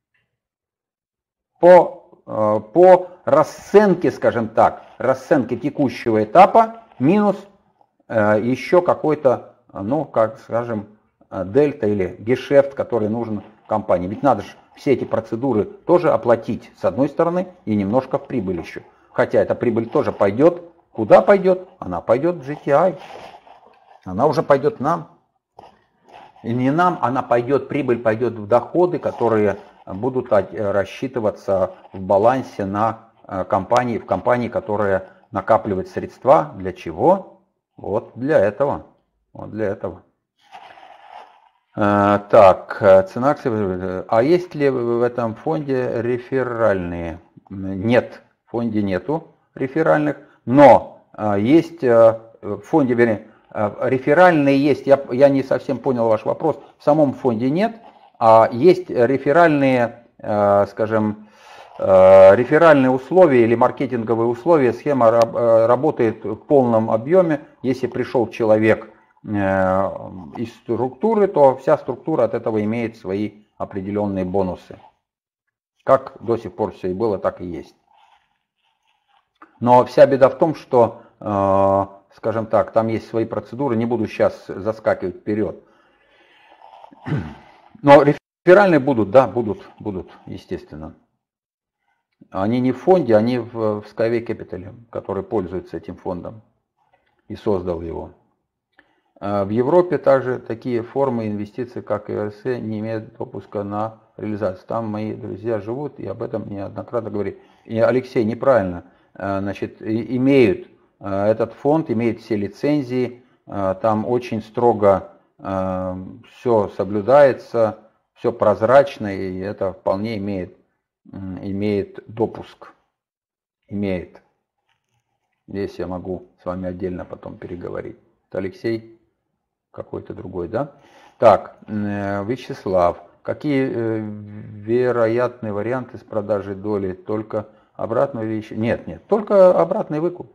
По расценке, скажем так, расценке текущего этапа минус еще какой-то, ну, как скажем, дельта или гешефт, который нужен компании. Ведь надо же все эти процедуры тоже оплатить с одной стороны и немножко в прибыль еще. Хотя эта прибыль тоже пойдет. Куда пойдет? Она пойдет в GTI. Она уже пойдет нам. И не нам, она пойдет, прибыль пойдет в доходы, которые будут рассчитываться в балансе на компании, в компании, которая накапливает средства. Для чего? Вот для этого. Вот для этого. Так, цена акций. А есть ли в этом фонде реферальные? Нет, в фонде нету реферальных, но есть в фонде, вернее, реферальные есть, я не совсем понял ваш вопрос, в самом фонде нет, а есть реферальные, скажем, реферальные условия или маркетинговые условия, схема работает в полном объеме, если пришел человек из структуры, то вся структура от этого имеет свои определенные бонусы. Как до сих пор все и было, так и есть. Но вся беда в том, что скажем так, там есть свои процедуры, не буду сейчас заскакивать вперед. Но реферальные будут, да, будут, естественно. Они не в фонде, они в Skyway Capital, который пользуется этим фондом и создал его. В Европе также такие формы инвестиций, как ИРС, не имеют допуска на реализацию. Там мои друзья живут, и об этом неоднократно говорили. И Алексей, неправильно. Значит, имеют этот фонд, имеет все лицензии, там очень строго все соблюдается, все прозрачно, и это вполне имеет допуск. Имеет. Здесь я могу с вами отдельно потом переговорить. Это Алексей какой-то другой, да? Так, Вячеслав. Какие вероятные варианты с продажей доли? Только обратный или еще? Нет, только обратный выкуп.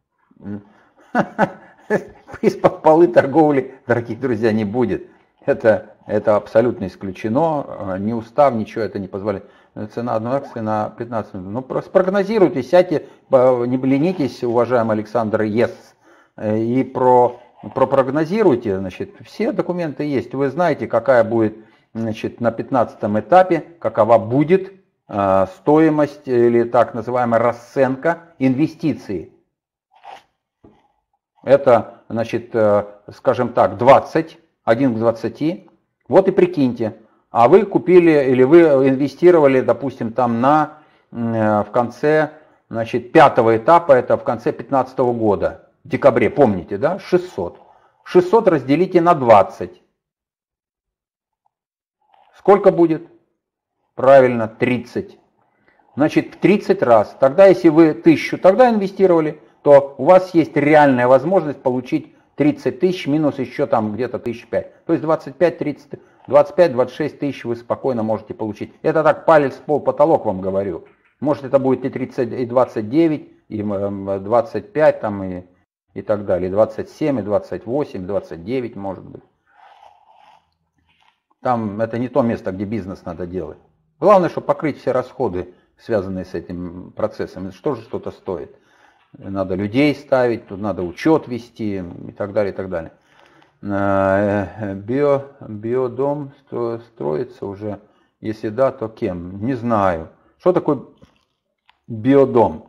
Из-под полы торговли, дорогие друзья, не будет. Это абсолютно исключено. Ни устав, ничего это не позволяет. Цена одной акции на 15 минут. Ну, просто спрогнозируйте, сядьте, не ленитесь, уважаемый Александр Ес, и прогнозируйте. Значит, все документы есть. Вы знаете, какая будет, значит, на 15-м этапе, какова будет стоимость или так называемая расценка инвестиций. Это, значит, скажем так, 20, 1 к 20. Вот и прикиньте. А вы купили или вы инвестировали, допустим, там в конце, значит, 5-го этапа, это в конце 2015 года, в декабре, помните, да, 600. 600 разделите на 20. Сколько будет? Правильно, 30. Значит, в 30 раз. Тогда, если вы 1000 тогда инвестировали, то у вас есть реальная возможность получить 30 тысяч минус еще там где-то 1005. То есть 25-26 тысяч вы спокойно можете получить. Это так палец в пол потолок вам говорю. Может это будет и 30, и 29, и 25 там, и так далее. И 27, и 28, и 29 может быть. Там это не то место, где бизнес надо делать. Главное, чтобы покрыть все расходы, связанные с этим процессом. Что же что-то стоит? Надо людей ставить, тут надо учет вести и так далее, и так далее. Биодом строится уже? Если да, то кем? Не знаю. Что такое биодом?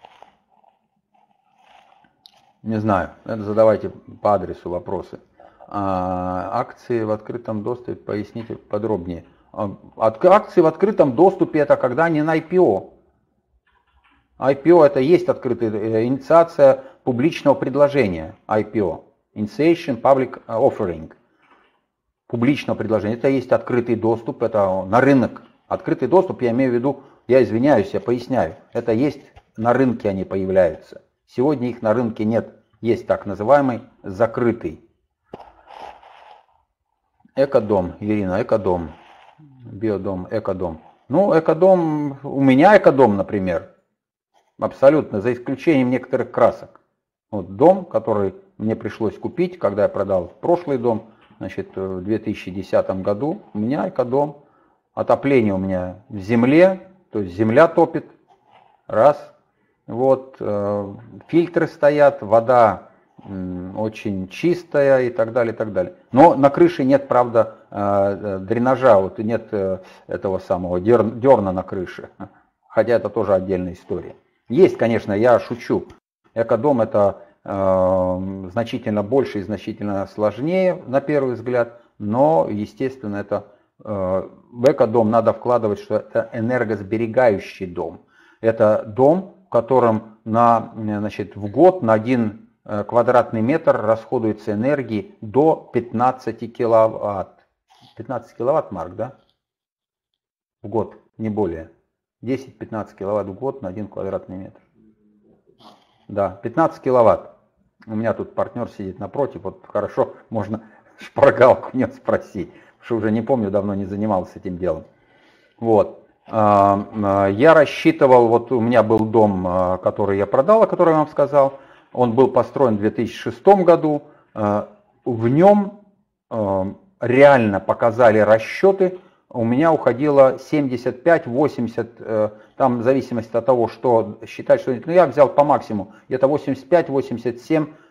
Не знаю. Это задавайте по адресу вопросы. Акции в открытом доступе, поясните подробнее. Акции в открытом доступе это когда они на IPO. IPO это есть открытая инициация публичного предложения. IPO. Initiation Public Offering. Публичного предложения. Это есть открытый доступ, это на рынок. Открытый доступ, я имею в виду, я извиняюсь, я поясняю. Это есть на рынке они появляются. Сегодня их на рынке нет. Есть так называемый закрытый. Экодом, Ирина, экодом. Биодом, экодом. Ну, экодом, у меня экодом, например. Абсолютно, за исключением некоторых красок. Вот дом, который мне пришлось купить, когда я продал прошлый дом, значит, в 2010 году, у меня экодом. Отопление у меня в земле, то есть земля топит, раз. Вот, фильтры стоят, вода очень чистая и так далее, и так далее. Но на крыше нет, правда, дренажа, вот нет этого самого дерна на крыше. Хотя это тоже отдельная история. Есть, конечно, я шучу. Экодом это значительно больше и значительно сложнее, на первый взгляд. Но, естественно, это в экодом надо вкладывать, что это энергосберегающий дом. Это дом, в котором значит, в год на 1 квадратный метр расходуется энергии до 15 киловатт. 15 киловатт, Марк, да? В год, не более. 10-15 киловатт в год на 1 квадратный метр. Да, 15 киловатт. У меня тут партнер сидит напротив, вот хорошо, можно шпаргалку у него спросить, потому что уже не помню, давно не занимался этим делом. Вот. Я рассчитывал, вот у меня был дом, который я продал, о котором я вам сказал. Он был построен в 2006 году. В нем реально показали расчеты. У меня уходило 75-80, там в зависимости от того, что считать, что... Ну, я взял по максимуму, где-то 85-87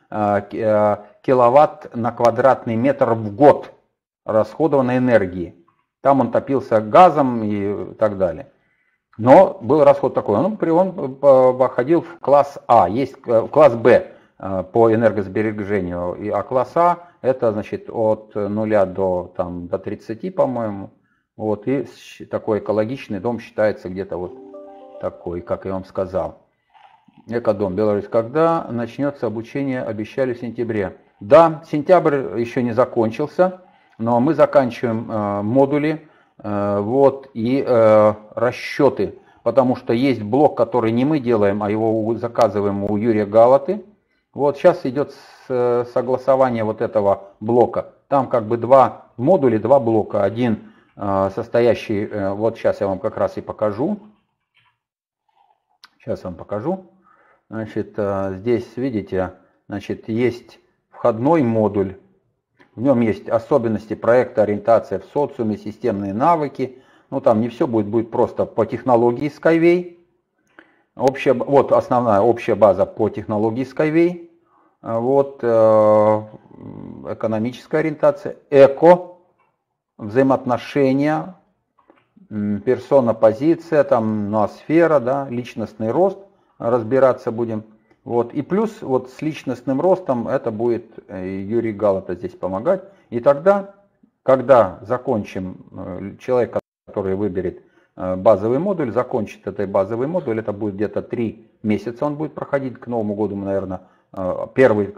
киловатт на квадратный метр в год расходованной энергии. Там он топился газом и так далее. Но был расход такой. Он походил в класс А. Есть класс Б по энергосбережению, а класс А это значит от 0 до 30, по-моему. Вот, и такой экологичный дом считается где-то вот такой, как я вам сказал. Экодом Беларусь. Когда начнется обучение, обещали в сентябре. Да, сентябрь еще не закончился, но мы заканчиваем модули вот, и расчеты, потому что есть блок, который не мы делаем, а его заказываем у Юрия Галаты. Вот сейчас идет согласование вот этого блока. Там как бы два модуля, два блока. Один состоящий, вот сейчас я вам как раз и покажу. Сейчас вам покажу. Значит, здесь, видите, значит, есть входной модуль. В нем есть особенности проекта, ориентация в социуме, системные навыки. Ну, там не все будет просто по технологии Skyway. Вот основная общая база по технологии Skyway. Вот экономическая ориентация, эко, взаимоотношения, персона, позиция, там ноосфера, да, личностный рост, разбираться будем. Вот. И плюс вот с личностным ростом это будет Юрий Галата здесь помогать. И тогда, когда закончим, человек, который выберет базовый модуль, закончит этот базовый модуль, это будет где-то 3 месяца он будет проходить. К Новому году мы, наверное, первый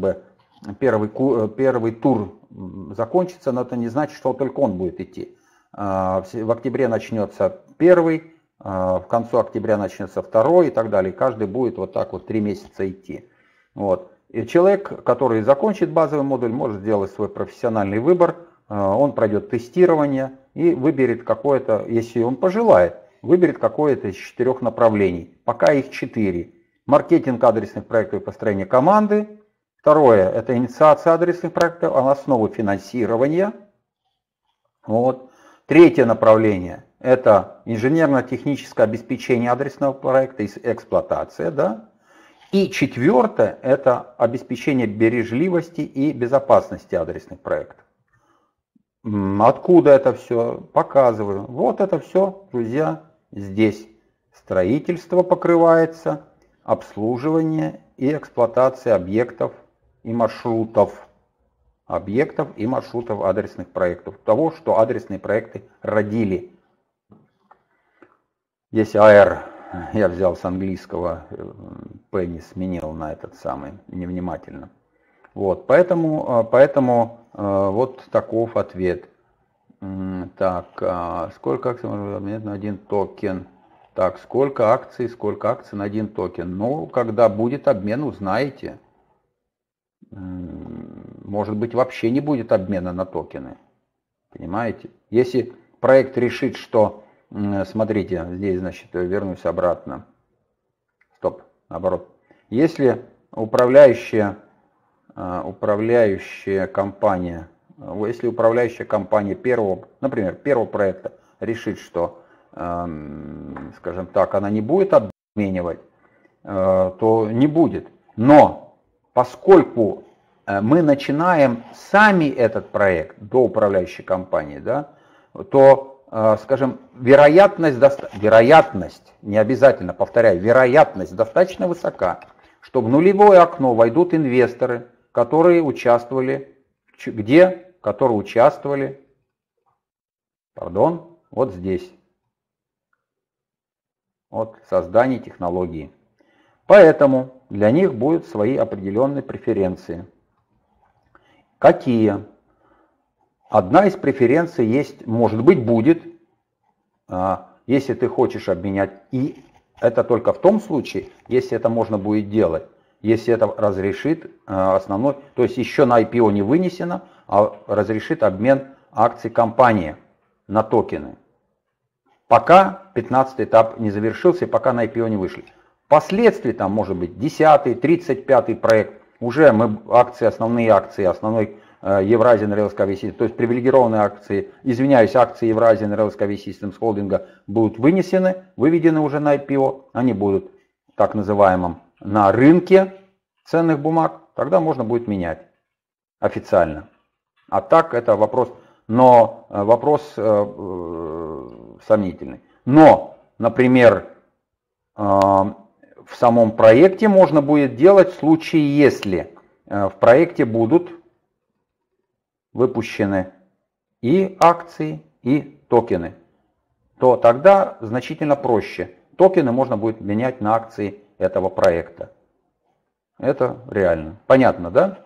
тур закончится, но это не значит, что только он будет идти. В октябре начнется первый, в концу октября начнется второй и так далее. Каждый будет вот так вот 3 месяца идти. Вот. И человек, который закончит базовый модуль, может сделать свой профессиональный выбор. Он пройдет тестирование и выберет какое-то, если он пожелает, выберет какое-то из 4 направлений. Пока их 4. Маркетинг адресных проектов и построение команды. Второе – это инициация адресных проектов, основы финансирования. Вот. Третье направление – это инженерно-техническое обеспечение адресного проекта и эксплуатация. Да? И четвертое – это обеспечение бережливости и безопасности адресных проектов. Откуда это все? Показываю. Вот это все, друзья, здесь. Строительство покрывается, обслуживание и эксплуатация объектов и маршрутов. Объектов и маршрутов адресных проектов. Того, что адресные проекты родили. Здесь AR я взял с английского, P не сменил на этот самый, невнимательно. Вот, поэтому вот таков ответ. Так, сколько акций можно обменять на один токен? Так, сколько акций на один токен? Ну, когда будет обмен, узнаете. Может быть, вообще не будет обмена на токены. Понимаете? Если проект решит, что... Смотрите, здесь, значит, вернусь обратно. Стоп, наоборот. Если управляющая компания первого, например, первого проекта решит, что, скажем так, она не будет обменивать, то не будет. Но поскольку мы начинаем сами этот проект до управляющей компании, да, то, скажем, вероятность, не обязательно, повторяю, вероятность достаточно высока, что в нулевое окно войдут инвесторы, которые участвовали, вот здесь, от создания технологии. Поэтому для них будут свои определенные преференции. Какие? Одна из преференций есть, может быть, будет, если ты хочешь обменять, и это только в том случае, если это можно будет делать, если это разрешит основной, то есть еще на IPO не вынесено, а разрешит обмен акций компании на токены. Пока 15-й этап не завершился, и пока на IPO не вышли. Впоследствии там может быть 10-й, 35-й проект, уже мы основные акции, основной Евразиан Rail Skyway Systems, то есть привилегированные акции, акции Евразиан Rail Skyway Systems холдинга будут выведены уже на IPO, они будут так называемым на рынке ценных бумаг, тогда можно будет менять официально. А так это вопрос, но вопрос сомнительный. Но, например, в самом проекте можно будет делать в случае, если в проекте будут выпущены и акции, и токены, то тогда значительно проще. Токены можно будет менять на акции этого проекта. Это реально. Понятно, да?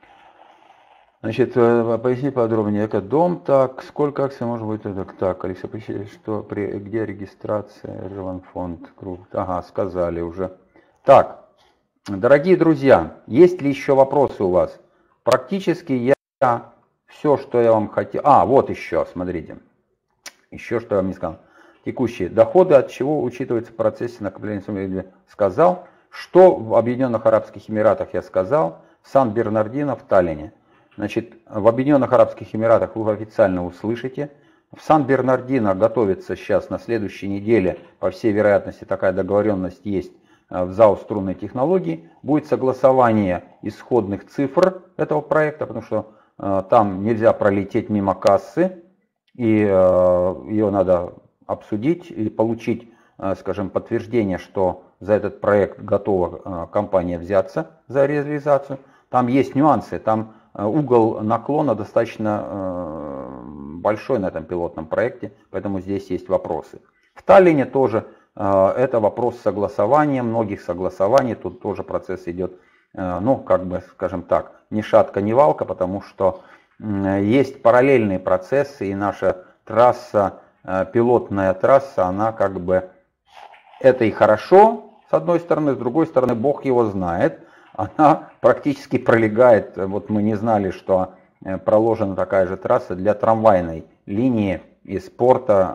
Значит, поясни подробнее. Это дом, так, сколько акций может быть? Так, Алексей, что, где регистрация, Реванфонд, круг? Ага, сказали уже. Так, дорогие друзья, есть ли еще вопросы у вас? Практически я все, что я вам хотел... вот еще, смотрите. Еще что я вам не сказал. Текущие доходы, от чего учитываются в процессе накопления, сказал. Что в Объединенных Арабских Эмиратах я сказал. В Сан-Бернардино, в Таллине. Значит, в Объединенных Арабских Эмиратах вы официально услышите. В Сан-Бернардино готовится сейчас на следующей неделе, по всей вероятности, такая договоренность есть в ЗАО «Струнные технологии». Будет согласование исходных цифр этого проекта, потому что там нельзя пролететь мимо кассы, и ее надо обсудить и получить, скажем, подтверждение, что за этот проект готова компания взяться за реализацию. Там есть нюансы, там угол наклона достаточно большой на этом пилотном проекте, поэтому здесь есть вопросы. В Таллине тоже это вопрос согласования, многих согласований, тут тоже процесс идет, ну, как бы, скажем так, ни шатка, ни валка, потому что есть параллельные процессы, и наша трасса, пилотная трасса, она как бы, это и хорошо, с одной стороны, с другой стороны, Бог его знает, она практически пролегает, вот мы не знали, что проложена такая же трасса для трамвайной линии из порта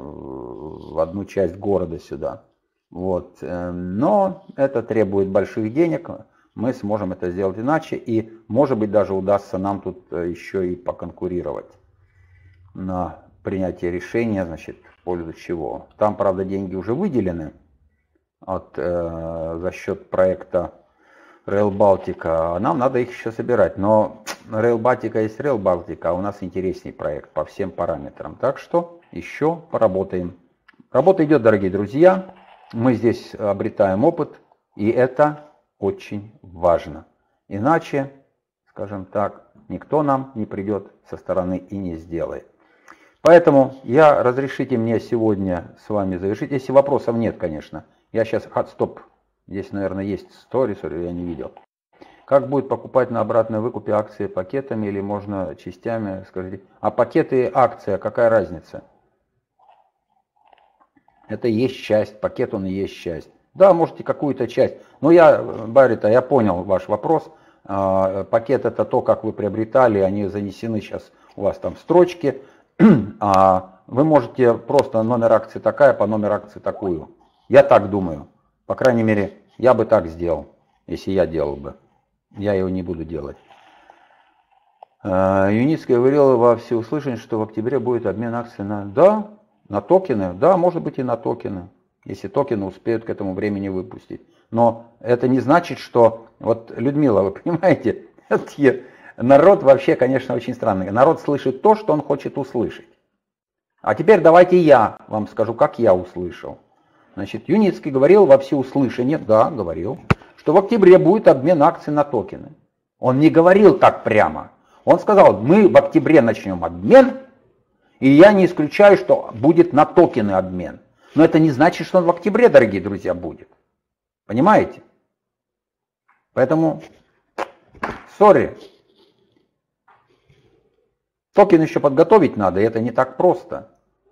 в одну часть города сюда. Вот. Но это требует больших денег, мы сможем это сделать иначе, и может быть даже удастся нам тут еще и поконкурировать на принятие решения, значит, в пользу чего. Там, правда, деньги уже выделены за счет проекта Rail Baltica, а нам надо их еще собирать. Но Rail Baltica есть Rail Baltica, а у нас интересней проект по всем параметрам. Так что еще поработаем. Работа идет, дорогие друзья. Мы здесь обретаем опыт, и это очень важно. Иначе, скажем так, никто нам не придет со стороны и не сделает. Поэтому разрешите мне сегодня с вами завершить. Если вопросов нет, конечно. Я сейчас... Стоп. Здесь, наверное, есть сторис, я не видел. Как будет покупать на обратной выкупе акции пакетами или можно частями? Скажите. А пакеты и акция, какая разница? Это и есть часть, пакет он и есть часть. Да, можете какую-то часть. Но Баррита, я понял ваш вопрос. Пакет это то, как вы приобретали, они занесены сейчас у вас там в строчке. А вы можете просто номер акции такая, по номер акции такую. Я так думаю. По крайней мере, я бы так сделал, если я делал бы. Я его не буду делать. Юницкая говорила во всеуслышание, что в октябре будет обмен акций на токены. Да, может быть и на токены, если токены успеют к этому времени выпустить. Но это не значит, что... Вот, Людмила, вы понимаете, народ вообще, конечно, очень странный. Народ слышит то, что он хочет услышать. А теперь давайте я вам скажу, как я услышал. Значит, Юницкий говорил во всеуслышание, да, говорил, что в октябре будет обмен акций на токены. Он не говорил так прямо. Он сказал, мы в октябре начнем обмен, и я не исключаю, что будет на токены обмен. Но это не значит, что он в октябре, дорогие друзья, будет. Понимаете? Поэтому, сори. Токен еще подготовить надо, и это не так просто.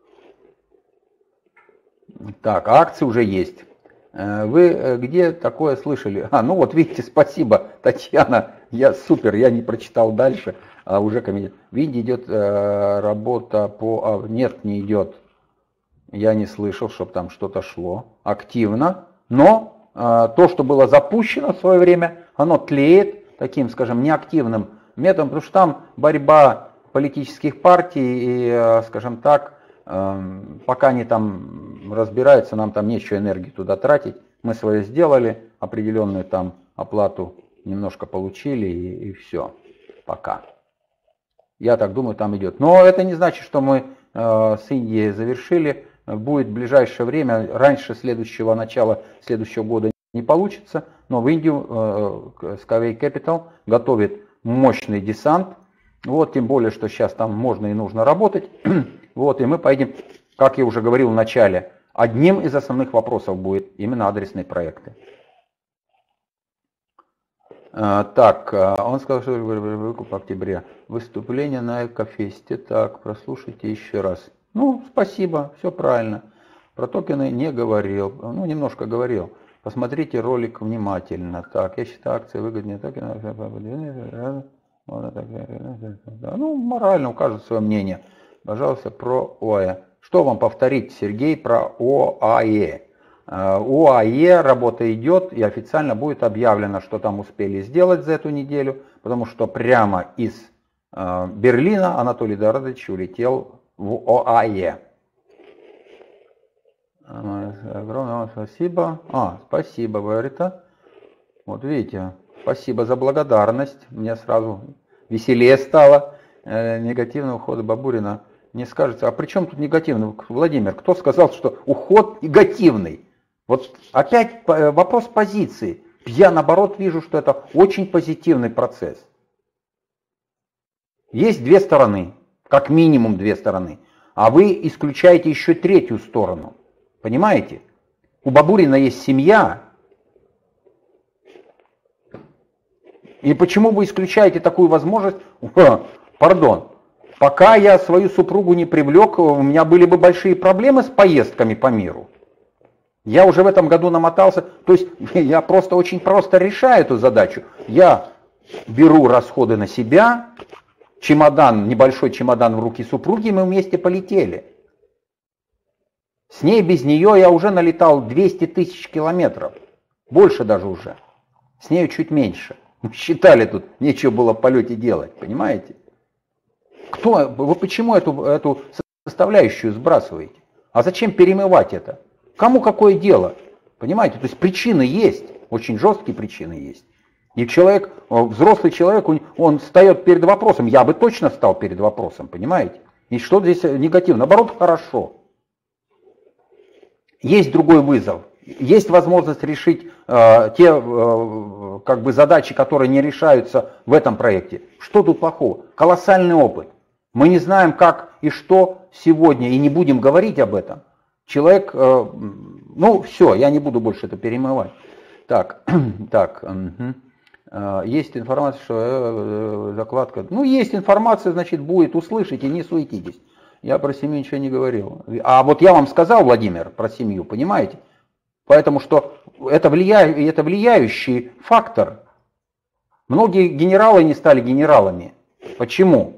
Так, акции уже есть. Вы где такое слышали? Ну вот видите, спасибо, Татьяна. Супер, я не прочитал дальше, а уже комментарий. В Индии идет работа по... Нет, не идет. Я не слышал, чтобы там что-то шло активно. Но то, что было запущено в свое время, оно тлеет таким, скажем, неактивным методом, потому что там борьба политических партий и, скажем так, пока они там разбираются, нам там нечего энергии туда тратить. Мы свое сделали, определенную там оплату немножко получили и все. Пока. Я так думаю, там идет. Но это не значит, что мы с Индией завершили. Будет в ближайшее время, раньше начала следующего года не получится. Но в Индию Skyway Capital готовит мощный десант. Вот, тем более, что сейчас там можно и нужно работать. Вот, и мы поедем, как я уже говорил в начале, одним из основных вопросов будет именно адресные проекты. Так, он сказал, что выкуп в октябре. Выступление на Экофесте. Так, прослушайте еще раз. Ну, спасибо, все правильно. Про токены не говорил. Ну, немножко говорил. Посмотрите ролик внимательно. Так, я считаю акции выгоднее токены. Ну, морально, у каждого свое мнение. Пожалуйста, про ОАЭ. Что вам повторить, Сергей, про ОАЭ? ОАЭ работа идет, и официально будет объявлено, что там успели сделать за эту неделю, потому что прямо из Берлина Анатолий Дорадович улетел в ОАЭ. Огромное вам спасибо. Спасибо, Варита. Вот видите, спасибо за благодарность. Мне сразу веселее стало. Негативный уход Бабурина. Не скажется, а при чем тут негативный? Владимир, кто сказал, что уход негативный? Вот опять вопрос позиции. Я наоборот вижу, что это очень позитивный процесс. Есть две стороны, как минимум две стороны. А вы исключаете еще третью сторону. Понимаете? У Бабурина есть семья. И почему вы исключаете такую возможность? Пардон. Пока я свою супругу не привлек, у меня были бы большие проблемы с поездками по миру. Я уже в этом году намотался. То есть я просто очень просто решаю эту задачу. Я беру расходы на себя, чемодан, небольшой чемодан в руки супруги, и мы вместе полетели. С ней, без нее я уже налетал 200 тысяч километров. Больше даже уже. С нею чуть меньше. Считали тут, нечего было в полете делать, понимаете? Вы почему эту составляющую сбрасываете? А зачем перемывать это? Кому какое дело? Понимаете? То есть причины есть, очень жесткие причины есть. И человек, взрослый человек, он встает перед вопросом, я бы точно встал перед вопросом, понимаете? И что здесь негативно? Наоборот, хорошо. Есть другой вызов. Есть возможность решить те задачи, которые не решаются в этом проекте. Что тут плохого? Колоссальный опыт. Мы не знаем, как и что сегодня, и не будем говорить об этом. Человек, все, я не буду больше это перемывать. Есть информация, что закладка. Есть информация, значит, будет, услышите, не суетитесь. Я про семью ничего не говорил. А вот я вам сказал, Владимир, про семью, понимаете? Поэтому что это влияющий фактор. Многие генералы не стали генералами. Почему?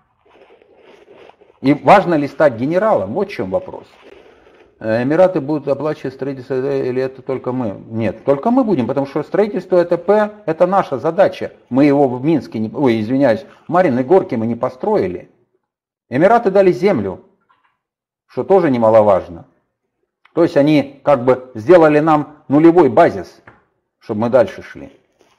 И важно ли стать генералом? Вот в чем вопрос. Эмираты будут оплачивать строительство или это только мы? Нет, только мы будем, потому что строительство ЭТП это наша задача. Мы его в Минске, в Марьиной Горке мы не построили. Эмираты дали землю, что тоже немаловажно. То есть они сделали нам нулевой базис, чтобы мы дальше шли.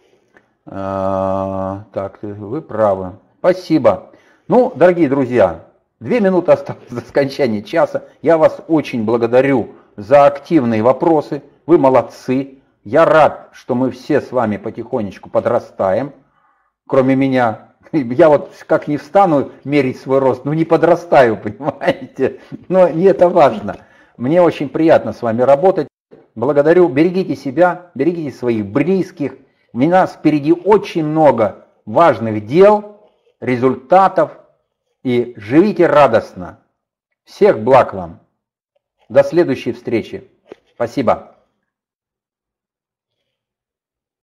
Так, вы правы. Спасибо. Дорогие друзья, 2 минуты осталось до скончания часа. Я вас очень благодарю за активные вопросы. Вы молодцы. Я рад, что мы все с вами потихонечку подрастаем. Кроме меня. Я вот как не встану мерить свой рост, не подрастаю, понимаете. Но не это важно. Мне очень приятно с вами работать. Благодарю. Берегите себя, берегите своих близких. У нас впереди очень много важных дел, результатов. И живите радостно. Всех благ вам. До следующей встречи. Спасибо.